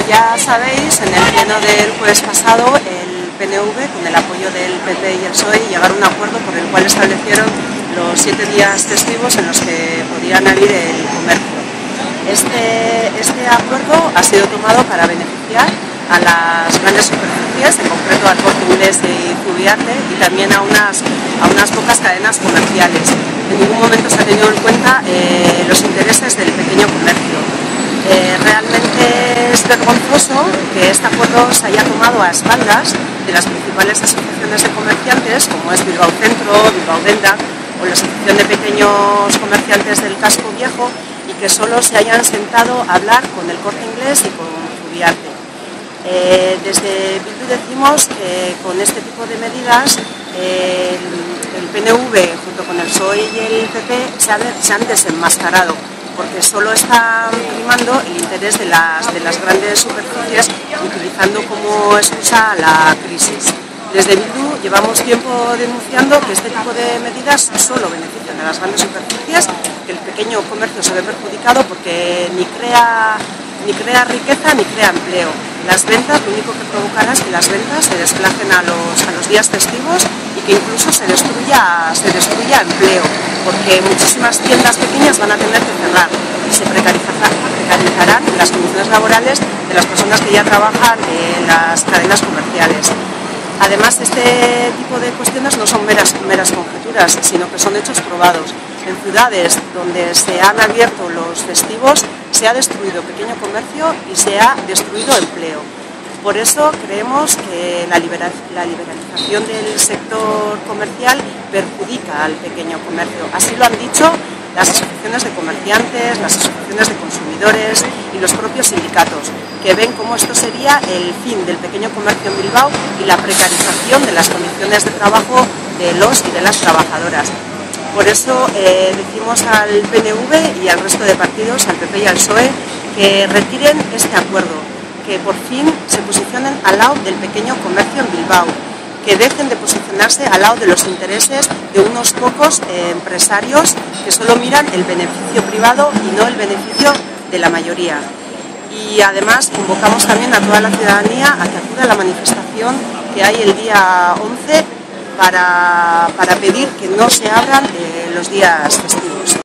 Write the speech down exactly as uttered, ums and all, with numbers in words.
Ya sabéis, en el pleno del jueves pasado, el P N V, con el apoyo del P P y el P S O E, llegaron a un acuerdo por el cual establecieron los siete días festivos en los que podían abrir el comercio. Este, este acuerdo ha sido tomado para beneficiar a las grandes superficies, en concreto al Corte Inglés y Zubiarte, y también a unas, a unas pocas cadenas comerciales. En ningún momento se ha tenido en cuenta eh, los intereses del pequeño comercio. Eh, realmente es vergonzoso que este acuerdo se haya tomado a espaldas de las principales asociaciones de comerciantes, como es Bilbao Centro, Bilbao Denda o la Asociación de Pequeños Comerciantes del Casco Viejo, y que solo se hayan sentado a hablar con el Corte Inglés y con Zubiarte. Eh, desde Bildu decimos que con este tipo de medidas eh, el, el P N V junto con el P S O E y el P P se han, se han desenmascarado, porque solo están primando el interés de las, de las grandes superficies, utilizando como excusa la crisis. Desde Bildu llevamos tiempo denunciando que este tipo de medidas solo benefician a las grandes superficies, que el pequeño comercio se ve perjudicado porque ni crea, ni crea riqueza ni crea empleo. Las ventas, lo único que provocará es que las ventas se desplacen a los, a los días festivos y que incluso se destruya, se destruya empleo, porque muchísimas tiendas pequeñas van a tener que cerrar y se precarizarán, precarizarán las condiciones laborales de las personas que ya trabajan en las cadenas comerciales. Además, este tipo de cuestiones no son meras, meras conjeturas, sino que son hechos probados. En ciudades donde se han abierto los festivos se ha destruido pequeño comercio y se ha destruido empleo. Por eso creemos que la, libera, la liberalización del sector comercial perjudica al pequeño comercio. Así lo han dicho las asociaciones de comerciantes, las asociaciones de consumidores y los propios sindicatos, que ven cómo esto sería el fin del pequeño comercio en Bilbao y la precarización de las condiciones de trabajo de los y de las trabajadoras. Por eso eh, decimos al P N V y al resto de partidos, al P P y al P S O E, que retiren este acuerdo, que por fin se posicionen al lado del pequeño comercio en Bilbao, que dejen de posicionarse al lado de los intereses de unos pocos eh, empresarios que solo miran el beneficio privado y no el beneficio de la mayoría. Y además convocamos también a toda la ciudadanía a que acuda a la manifestación que hay el día once para, para pedir que no se abran eh, los días festivos.